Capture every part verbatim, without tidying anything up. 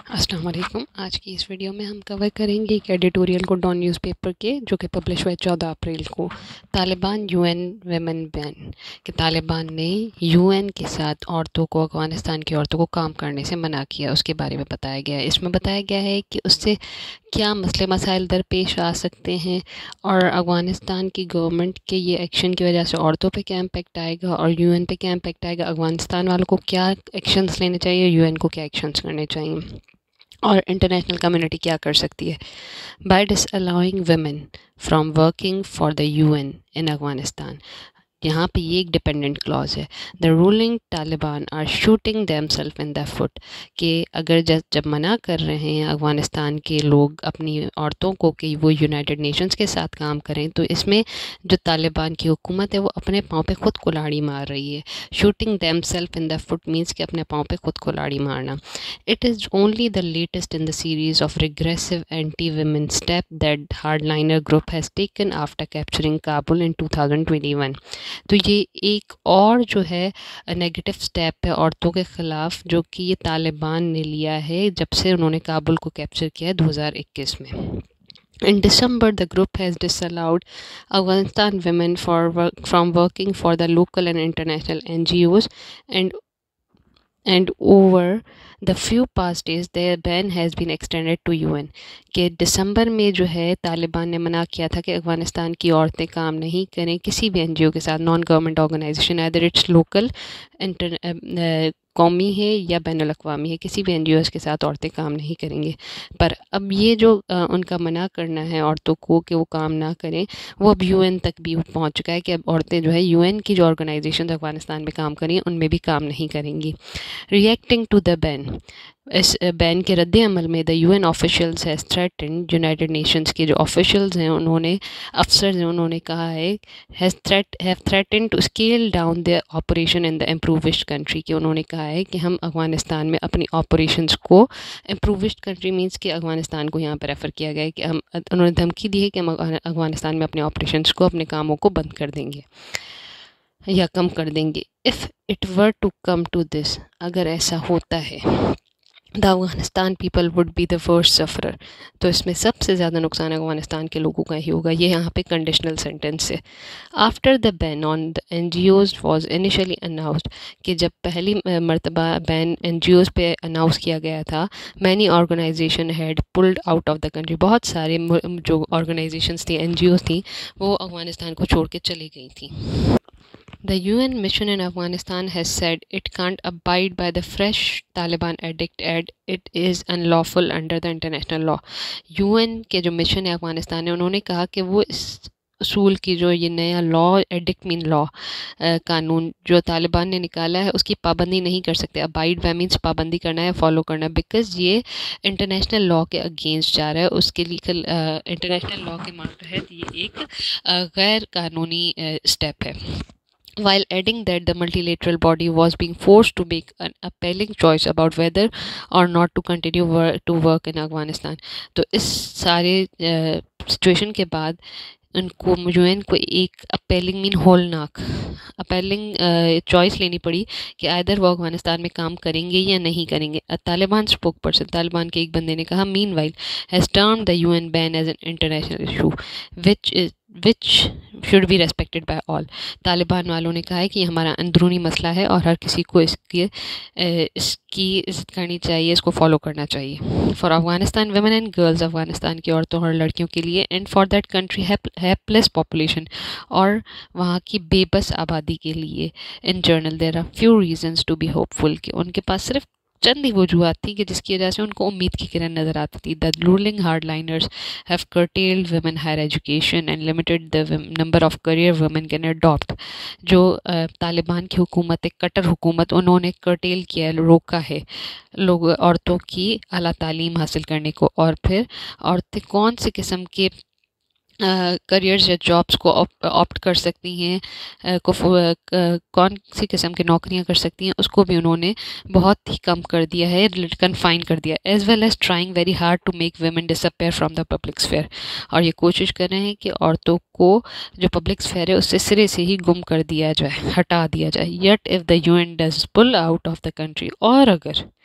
अस्सलाम वालेकुम। आज की इस वीडियो में हम कवर करेंगे एक एडिटोरियल को डॉन न्यूज़पेपर के, जो कि पब्लिश हुआ चौदह अप्रैल को। तालिबान यूएन वेमेन बैन कि तालिबान ने यूएन के साथ औरतों को, अफ़गानिस्तान की औरतों को काम करने से मना किया, उसके बारे में बताया गया है। इसमें बताया गया है कि उससे क्या मसले मसाइल दरपेश आ सकते हैं और अफ़गानिस्तान की गवर्नमेंट के ये एक्शन की वजह से औरतों पे क्या इम्पेक्ट आएगा और यूएन पे क्या इम्पेक्ट आएगा। अफ़गानिस्तान वालों को क्या एक्शंस लेने चाहिए, यूएन को क्या एक्शंस करने चाहिए और इंटरनेशनल कम्युनिटी क्या कर सकती है। By disallowing women from working for the UN in Afghanistan, यहाँ पे ये एक डिपेंडेंट क्लॉज है। The ruling Taliban are shooting themselves in the foot कि अगर जब जब मना कर रहे हैं अफ़गानिस्तान के लोग अपनी औरतों को कि वो यूनाइटेड नेशंस के साथ काम करें, तो इसमें जो तालिबान की हुकूमत है वो अपने पाँव पे खुद कुल्हाड़ी मार रही है। Shooting themselves in the foot means कि अपने पाँव पे खुद कुल्हाड़ी मारना। It is only the latest in the series of regressive anti women step that hardliner group has taken after capturing Kabul in two thousand twenty one. तो ये एक और जो है नेगेटिव स्टेप है औरतों के ख़िलाफ़, जो कि ये तालिबान ने लिया है जब से उन्होंने काबुल को कैप्चर किया है दो हज़ार इक्कीस में। In December, the group has disallowed Afghanistan women for work, from working for the local and international N G Os, and and over the few past days their ban has been extended to U N। कि दिसंबर में जो है तालिबान ने मना किया था कि अफ़गानिस्तान की औरतें काम नहीं करें किसी भी एनजीओ के साथ, non government organisation, other it's local, inter कौमी है या बैनुल अक़वामी है, किसी भी एनजीओज़ के साथ औरतें काम नहीं करेंगे। पर अब ये जो आ, उनका मना करना है औरतों को कि वो काम ना करें, वो अब यूएन तक भी पहुंच चुका है कि अब औरतें जो है यूएन की जो ऑर्गेनाइजेशन अफ़गानिस्तान में काम करें उनमें भी काम नहीं करेंगी। रिएक्टिंग टू द बैन, इस बैन के रद्द अमल में the UN officials has threatened, United Nations के जो ऑफिशियल्स हैं उन्होंने, अफसर हैं, उन्होंने कहा है has threat have threatened to scale down the operation in the impoverished country, कि उन्होंने कहा है कि हम अफ़गानिस्तान में अपनी ऑपरेशंस को, इम्प्रूविश्ड कंट्री मींस कि अफ़गानिस्तान को यहाँ पर रेफ़र किया गया है कि हम, उन्होंने धमकी दी है कि हम अफ़गानिस्तान में अपने ऑपरेशंस को, अपने कामों को बंद कर देंगे या कम कर देंगे। If it were to come to this, अगर ऐसा होता है, the Afghanistan people would be the worst sufferer, तो इसमें सबसे ज़्यादा नुकसान अफ़गानिस्तान के लोगों का ही होगा। ये यहाँ पे कंडीशनल सेंटेंस है। After the ban on the N G Os was initially announced, कि जब पहली मरतबा बैन एन जी ओज़ पे अनाउंस किया गया था, many organisation had pulled out of the country, बहुत सारे जो ऑर्गेनाइजेशंस थी, एन जी ओज़ थी, वो अफ़गानिस्तान को छोड़ के चली गई थी। The U N mission in Afghanistan has said it can't abide by the fresh Taliban edict and it is unlawful under the international law। U N के जो मिशन है अफ़गानिस्तान में, उन्होंने कहा कि वो इस असूल की जो ये नया लॉ, एडिक्ट मीन लॉ, कानून जो तालिबान ने निकाला है उसकी पाबंदी नहीं कर सकते। अबाइड बाय मीन्स पाबंदी करना है, फॉलो करना, बिकॉज ये इंटरनेशनल लॉ के अगेंस्ट जा रहा है। उसके लिए इंटरनेशनल लॉ के मातहत ये एक गैर कानूनी स्टेप है। While adding that the multilateral body was being forced to make an appalling choice about whether or not to continue work, to work in Afghanistan। तो इस सारे सिचुएशन uh, के बाद उनको, यूएन को एक अपेलिंग मीन होलनाक अपेलिंग चॉइस लेनी पड़ी कि आइदर वो अफगानिस्तान में काम करेंगे या नहीं करेंगे। तालिबान स्पोक पर्सन, तालिबान के एक बंदे ने कहा, meanwhile has termed the UN ban as an international issue which is which should be respected by all. Taliban वालों ने कहा है कि हमारा अंदरूनी मसला है और हर किसी को इसकी इसकी इज्जत करनी चाहिए, इसको फॉलो करना चाहिए। For Afghanistan women and girls, Afghanistan की औरतों और लड़कियों के लिए, and for that country helpless population, और वहाँ की बेबस आबादी के लिए, in general there are few reasons to be hopeful, कि उनके पास सिर्फ चंद ही वजूहत थी कि जिसकी वजह से उनको उम्मीद की किरण नज़र आती थी। The ruling hardliners have curtailed women higher education and limited the number of career women can adopt। जो तालिबान की हुकूमत है, कट्टर हुकूमत, उन्होंने कर्टेल किया, रोका है लोग औरतों की आला तालीम हासिल करने को, और फिर औरतें कौन सी किस्म के करियर्स uh, या जॉब्स को ऑप्ट कर सकती हैं, uh, को uh, कौन सी किस्म की नौकरियां कर सकती हैं, उसको भी उन्होंने बहुत ही कम कर दिया है, कन्फाइन कर दिया। As well as trying very hard to make women disappear from the public sphere, और ये कोशिश कर रहे हैं कि औरतों को जो पब्लिक स्फेयर है उससे सिरे से ही गुम कर दिया जाए, हटा दिया जाए। Yet if the UN does pull out of the country, और अगर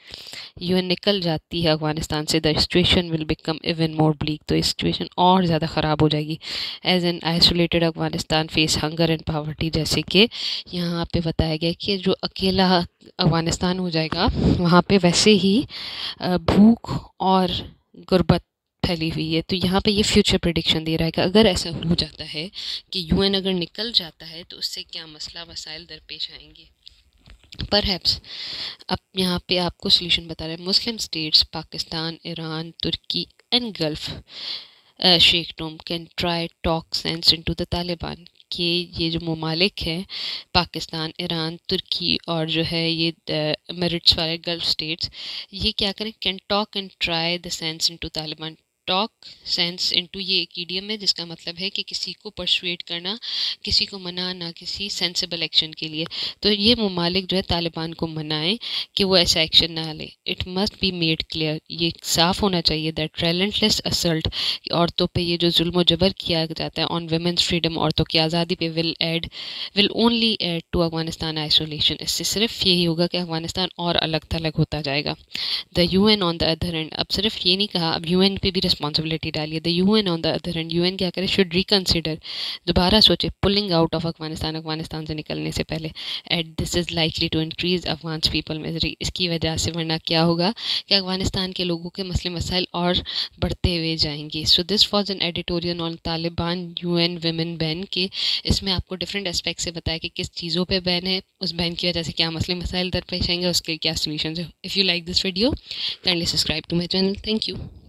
यूएन निकल जाती है अफगानिस्तान से, the situation will become even more bleak, तो इस सिचुएशन और ज़्यादा ख़राब हो जाएगी। As an isolated Afghanistan face hunger and poverty, जैसे कि यहाँ पे बताया गया कि जो अकेला अफगानिस्तान हो जाएगा वहाँ पे वैसे ही भूख और गुर्बत फैली हुई है। तो यहाँ पे ये फ्यूचर प्रेडिक्शन दे रहा है कि अगर ऐसा हो जाता है कि यूएन अगर निकल जाता है तो उससे क्या मसला मसाइल दरपेश आएंगे। परहैप्स अब यहाँ पे आपको सोल्यूशन बता रहे हैं। Muslim states Pakistan, Iran, Turkey and Gulf sheikhdom can try talk sense into the Taliban, कि ये जो ममालिक हैं पाकिस्तान, ईरान, तुर्की और जो है ये मेरिट्स वाले गल्फ स्टेट्स, ये क्या करें, can talk and try the sense into Taliban. Talk sense into ये एक ईडियम है जिसका मतलब है कि किसी को परसुएट करना, किसी को मनाना किसी सेंसिबल एक्शन के लिए। तो ये ममालिक जो है तालिबान को मनाएं कि वो ऐसा एक्शन ना ले। It must be made clear, ये साफ होना चाहिए दैट रेलेंटलेस असल्ट, औरतों पे ये जो जुल्म जबर किया जाता है ऑन वुमेन्स फ्रीडम, औरतों की आज़ादी पे, will aid will only aid to Afghanistan isolation. इससे सिर्फ यही होगा कि अफगानिस्तान और अलग थलग होता जाएगा। The UN on the other end, अब सिर्फ ये नहीं कहा, अब यूएन पे भी रिस्पॉन्सिबिलिटी डालिए। The UN on the other end, UN क्या करे, शुड रिकन्सिडर, दोबारा सोचे, pulling out of Afghanistan, Afghanistan से निकलने से पहले। At this is likely to increase Afghan people misery, इसकी वजह से वरना क्या होगा कि अफगानिस्तान के लोगों के मसले मसाइल और बढ़ते हुए जाएंगे। So this was an editorial on Taliban UN women ban के, इसमें आपको डिफरेंट एस्पेक्ट से बताया कि किस चीज़ों पे बैन है, उस बैन की वजह से क्या मसले मसाइल दरपेश आएंगे, उसके क्या सोल्यूशन है। If you like this video, kindly subscribe to my channel. Thank you.